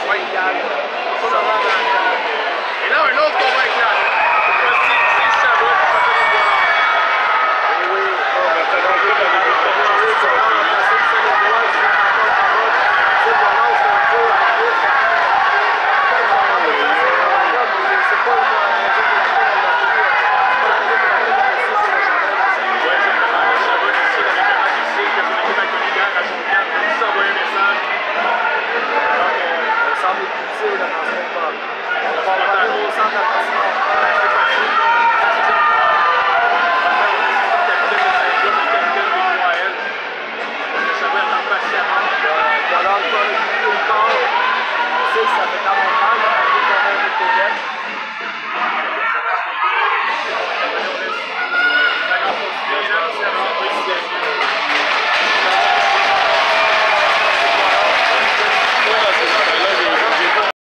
ouais, égal. Ça va dans et là, un autre combat éclaté. Comme si Chabot, ça fait une bonne heure. Oui, on va revenir au centre de